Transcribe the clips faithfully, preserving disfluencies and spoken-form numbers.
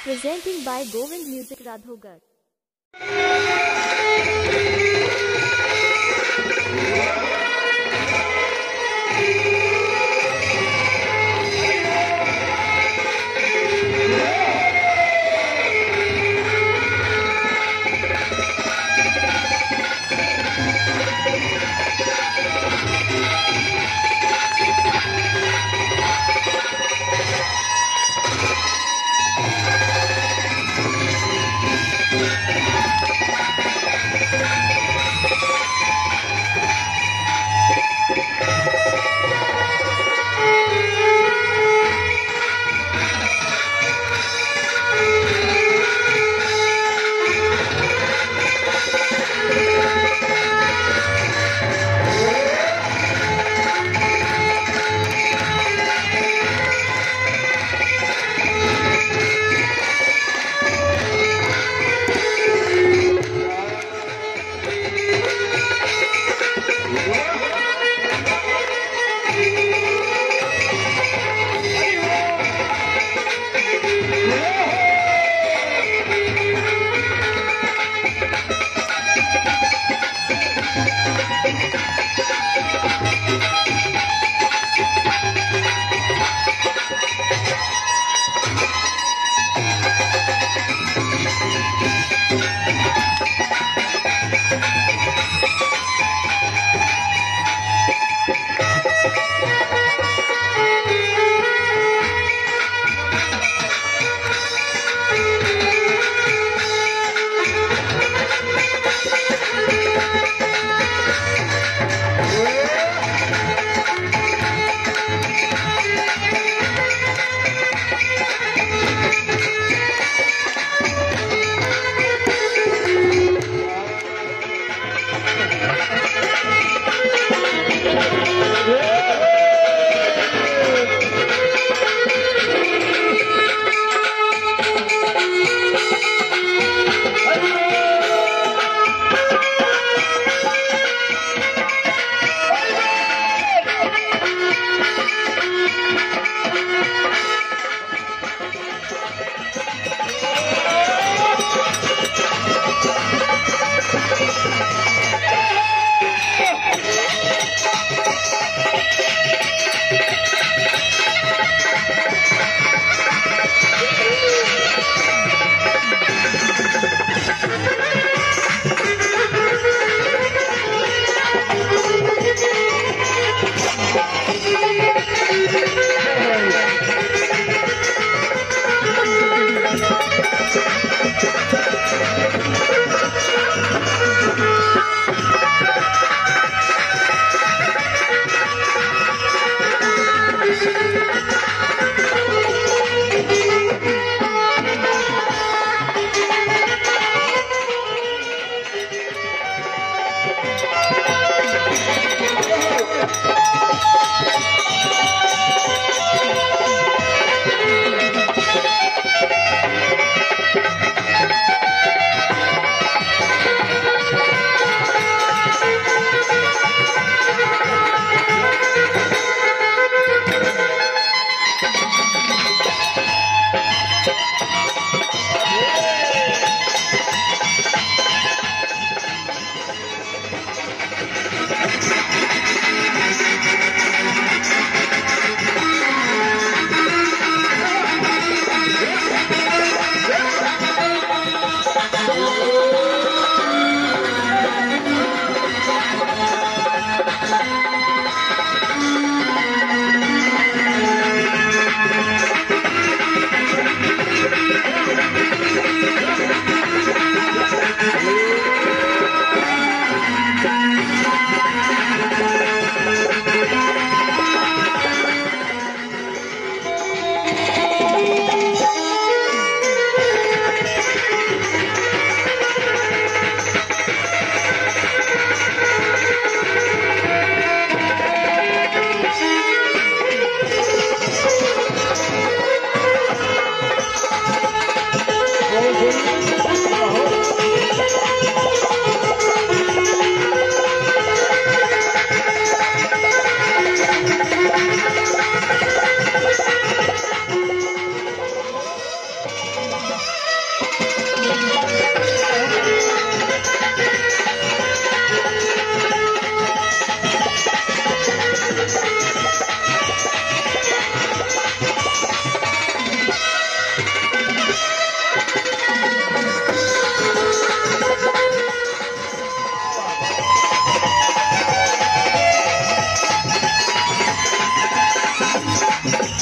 Presenting by Govind Music Radhogar.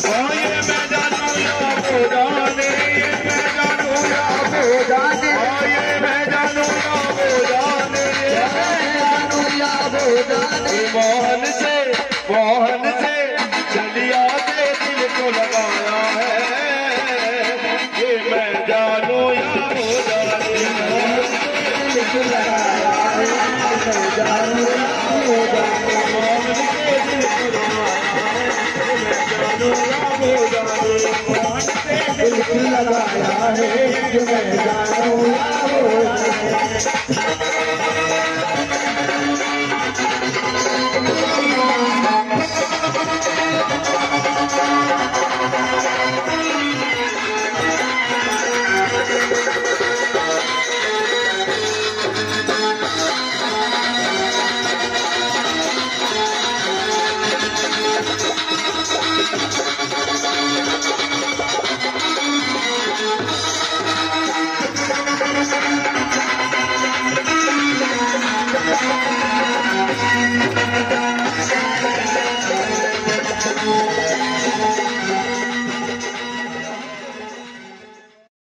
ये मैं जानू या वो जाने, ये मैं जानू या वो जाने, ये मैं जानू या वो जाने, ये मैं जानू या वो जाने। मोहन से मोहन से चलिया के दिल को लगाया है, ये मैं जानू या वो जाने, दिल को लगाया है, मैं जानू या वो जाने। मोहन के दिल को लगाया है, मैं जानू या वो जाने। मोहन से दिल को लगाया है, मैं जानू या